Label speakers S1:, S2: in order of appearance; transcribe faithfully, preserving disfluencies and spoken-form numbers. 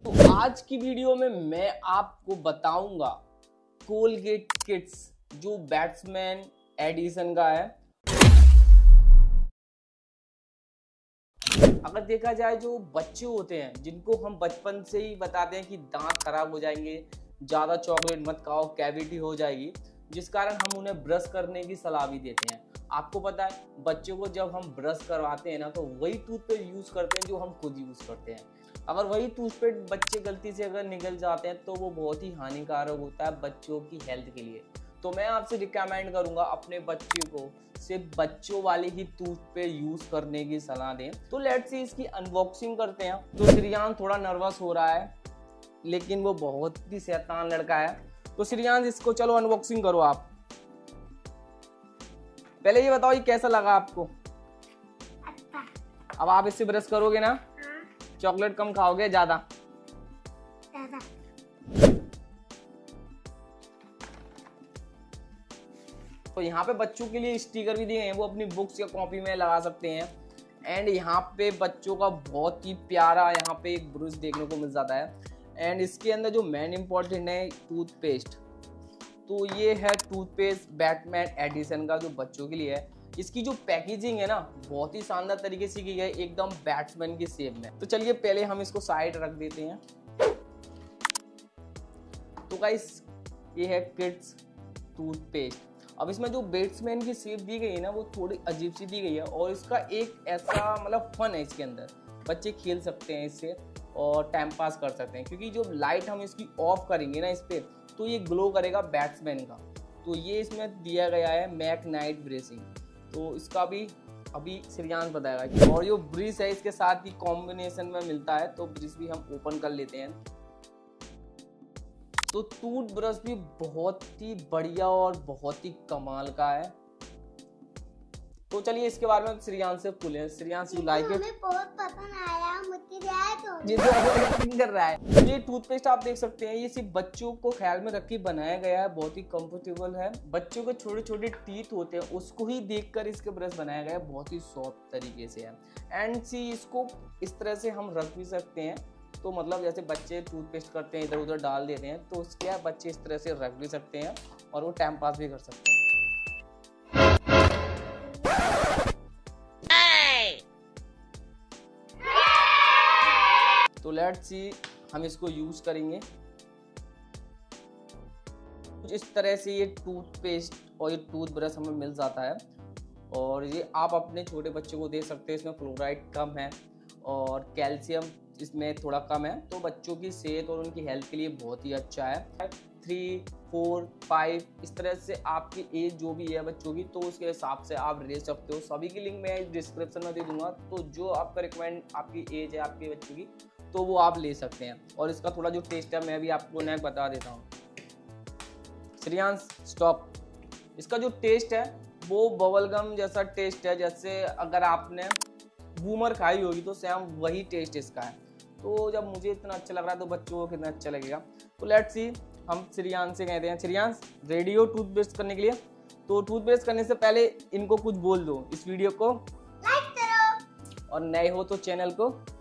S1: तो आज की वीडियो में मैं आपको बताऊंगा कोलगेट किड्स जो बैट्समैन एडिशन का है। अगर देखा जाए जो बच्चे होते हैं जिनको हम बचपन से ही बताते हैं कि दांत खराब हो जाएंगे, ज़्यादा चॉकलेट मत खाओ, कैविटी हो जाएगी, जिस कारण हम उन्हें ब्रश करने की सलाह भी देते हैं। आपको पता है बच्चों को जब हम ब्रश करवाते हैं ना तो वही टूथपेस्ट यूज़ करते हैं जो हम खुद यूज़ करते हैं। अगर वही टूथपेस्ट बच्चे गलती से अगर निकल जाते हैं तो वो बहुत ही हानिकारक होता है बच्चों की हेल्थ के लिए। तो मैं आपसे रिकमेंड करूंगा अपने बच्चे को सिर्फ बच्चों वाले ही टूथपेस्ट यूज करने की सलाह दें। तो लेट्स सी इसकी अनबॉक्सिंग करते हैं। तो श्रियांश थोड़ा नर्वस हो रहा है लेकिन वो बहुत ही शैतान लड़का है। तो श्रियांश इसको चलो अनबॉक्सिंग करो आप। पहले ये बताओ ये कैसा लगा आपको?
S2: अच्छा।
S1: अब आप इससे ब्रश करोगे ना?
S2: हाँ।
S1: चॉकलेट कम खाओगे ज्यादा?
S2: ज्यादा।
S1: तो यहाँ पे बच्चों के लिए स्टिकर भी दिए हैं, वो अपनी बुक्स या कॉपी में लगा सकते हैं। एंड यहाँ पे बच्चों का बहुत ही प्यारा यहाँ पे एक ब्रश देखने को मिल जाता है। एंड इसके अंदर जो मेन इंपॉर्टेंट है टूथपेस्ट, तो ये है टूथपेस्ट बैटमैन एडिशन का जो बच्चों के लिए है। इसकी जो पैकेजिंग है ना बहुत ही शानदार तरीके से की गई है, एकदम बैट्समैन की शेप में। तो चलिए पहले हम इसको साइड रख देते हैं। तो गाइस ये है किड्स टूथपेस्ट। अब इसमें जो बैट्समैन की शेप दी गई है ना वो थोड़ी अजीब सी दी गई है और इसका एक ऐसा मतलब फन है इसके अंदर, बच्चे खेल सकते हैं इससे और टाइम पास कर सकते हैं, क्योंकि जो लाइट हम इसकी ऑफ करेंगे ना इस पर तो ये ग्लो करेगा बैट्समैन का। तो ये इसमें दिया गया है मैक नाइट ब्रेसिंग, तो इसका भी अभी श्रियांश बताएगा। और जो ब्रिश है इसके साथ ही कॉम्बिनेशन में मिलता है, तो ब्रिश भी हम ओपन कर लेते हैं। तो टूथ ब्रश भी बहुत ही बढ़िया और बहुत ही कमाल का है। तो चलिए इसके बारे में श्रियांश से पूछे। Shriyansh you like it?
S2: मुझे बहुत पसंद आया, मुझे दिया तो
S1: जिसे कर रहा है। ये टूथपेस्ट आप देख सकते हैं, ये सिर्फ बच्चों को ख्याल में रख के बनाया गया है, बहुत ही कंफर्टेबल है। बच्चों के छोटे छोटे टीथ होते हैं उसको ही देखकर इसके ब्रश बनाया गया है, बहुत ही सॉफ्ट तरीके से है। एंड सी इसको इस तरह से हम रख भी सकते हैं, तो मतलब जैसे बच्चे टूथपेस्ट करते हैं इधर उधर डाल देते हैं, तो उसके बच्चे इस तरह से रख भी सकते हैं और वो टाइम पास भी कर सकते हैं। तो लेट्स सी हम इसको यूज करेंगे। कुछ इस तरह से ये टूथपेस्ट और ये टूथ ब्रश हमें मिल जाता है और ये आप अपने छोटे बच्चों को दे सकते हैं। इसमें फ्लोराइड कम है और कैल्शियम इसमें थोड़ा कम है, तो बच्चों की सेहत और उनकी हेल्थ के लिए बहुत ही अच्छा है। थ्री फोर फाइव इस तरह से आपकी एज जो भी है बच्चों की, तो उसके हिसाब से आप ले सकते हो। सभी की लिंक मैं डिस्क्रिप्शन में दे दूंगा, तो जो आपका रिकमेंड आपकी एज है आपके बच्चों की तो वो आप ले सकते हैं। और इसका थोड़ा जो टेस्ट है मैं भी आपको नया बता देता हूँ। श्रियांश स्टॉप। इसका जो टेस्ट है वो बबल गम जैसा टेस्ट है, जैसे अगर आपने बूमर खाई होगी तो सेम वही टेस्ट इसका है। तो जब मुझे इतना अच्छा लग रहा है तो बच्चों को कितना अच्छा लगेगा। तो लेट्स सी हम श्रियांश से कहते हैं, श्रियांश रेडी हो टूथपेस्ट करने के लिए? तो टूथपेस्ट करने से पहले इनको कुछ बोल दो। इस वीडियो को
S2: लाइक करो
S1: और नए हो तो चैनल को